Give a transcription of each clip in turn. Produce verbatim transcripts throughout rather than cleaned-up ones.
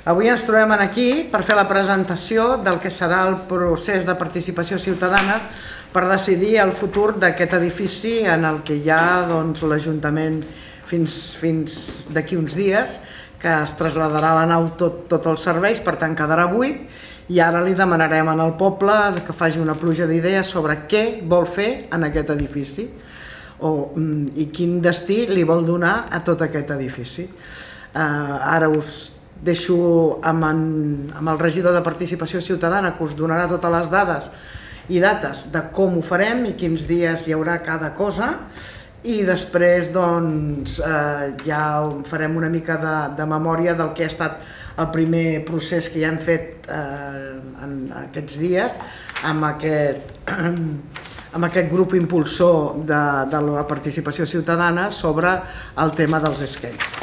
Avui ens trobem aquí per fer la presentació del que serà el procés de participació ciutadana per decidir el futur d'aquest edifici en el que hi ha l'Ajuntament fins d'aquí uns dies, que es traslladarà a la nau tots els serveis, per tant quedarà buit, i ara li demanarem al poble que faci una pluja d'idees sobre què vol fer en aquest edifici i quin destí li vol donar a tot aquest edifici. Ara us deixo amb el regidor de Participació Ciutadana, que us donarà totes les dades i dates de com ho farem i quins dies hi haurà cada cosa, i després ja farem una mica de memòria del que ha estat el primer procés que ja hem fet en aquests dies amb aquest grup impulsor de la participació ciutadana sobre el tema dels skates,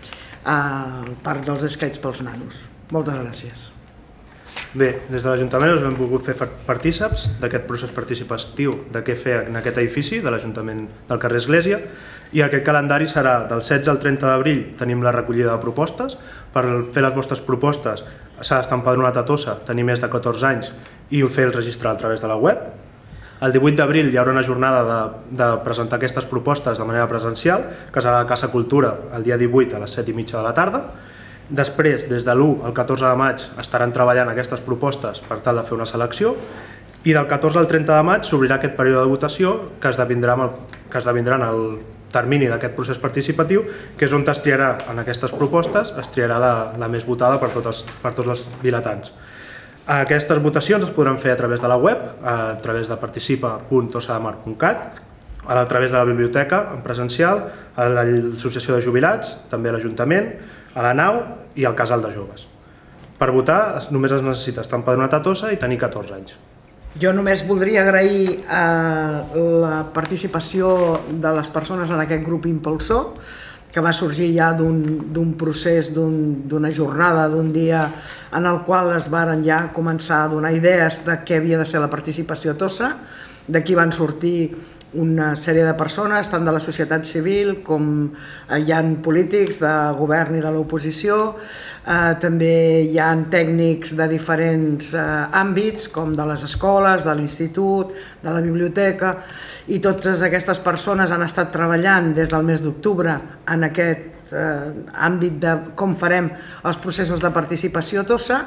el parc dels skates pels nanos. Moltes gràcies. Bé, des de l'Ajuntament us hem volgut fer partíceps d'aquest procés participatiu de què fer en aquest edifici de l'Ajuntament del carrer Església, i aquest calendari serà del setze al trenta d'abril. Tenim la recollida de propostes. Per fer les vostres propostes s'ha d'estar empadronat a Tossa, tenir més de catorze anys i fer el registre a través de la web. El divuit d'abril hi haurà una jornada de presentar aquestes propostes de manera presencial, que serà a la Casa Cultura el dia divuit a les set i mitja de la tarda. Després, des de l'u al catorze de maig, estaran treballant aquestes propostes per tal de fer una selecció, i del catorze al trenta de maig s'obrirà aquest període de votació que esdevindrà en el termini d'aquest procés participatiu, que és on es triarà en aquestes propostes, es triarà la més votada per tots els vilatans. Aquestes votacions es podran fer a través de la web, a través de participa punt tossademar punt cat, a través de la biblioteca en presencial, a l'Associació de Jubilats, també a l'Ajuntament, a la nau i al Casal de Joves. Per votar només es necessita estar empadronat a Tossa i tenir catorze anys. Jo només voldria agrair la participació de les persones en aquest grup impulsor, que va sorgir ja d'un procés, d'una jornada, d'un dia en el qual es van ja començar a donar idees de què havia de ser la participació a Tossa. D'aquí van sortir una sèrie de persones, tant de la societat civil com hi ha polítics de govern i de l'oposició, també hi ha tècnics de diferents àmbits, com de les escoles, de l'institut, de la biblioteca, i totes aquestes persones han estat treballant des del mes d'octubre en aquest àmbit de com farem els processos de participació a Tossa,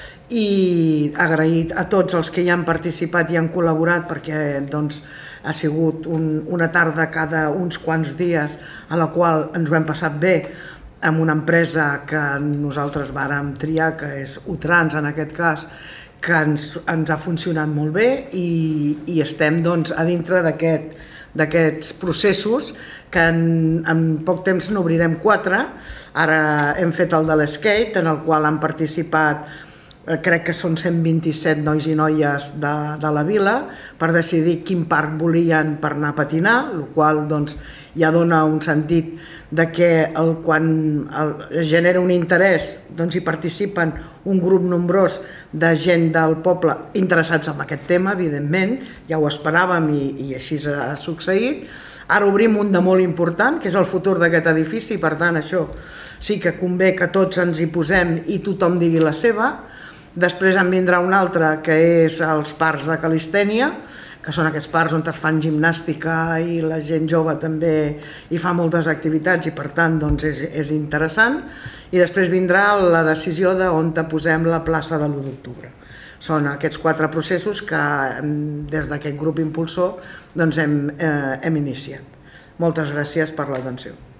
i agraït a tots els que hi han participat i han col·laborat, perquè ha sigut una tarda cada uns quants dies a la qual ens ho hem passat bé amb una empresa que nosaltres vàrem triar, que és Utrans en aquest cas, que ens ha funcionat molt bé, i estem a dintre d'aquests processos que en poc temps n'obrirem quatre. Ara hem fet el de l'skate, en el qual han participat crec que són cent vint-i-set nois i noies de la vila, per decidir quin parc volien per anar a patinar, el qual ja dona un sentit que quan es genera un interès hi participen un grup nombrós de gent del poble interessats en aquest tema, evidentment, ja ho esperàvem i així ha succeït. Ara obrim un de molt important, que és el futur d'aquest edifici, per tant això sí que convé que tots ens hi posem i tothom digui la seva. Després en vindrà un altre, que és els parcs de calistènia, que són aquests parcs on es fan gimnàstica i la gent jove també hi fa moltes activitats i per tant és interessant. I després vindrà la decisió d'on posem la plaça de l'u d'octubre. Són aquests quatre processos que des d'aquest grup impulsor hem iniciat. Moltes gràcies per l'atenció.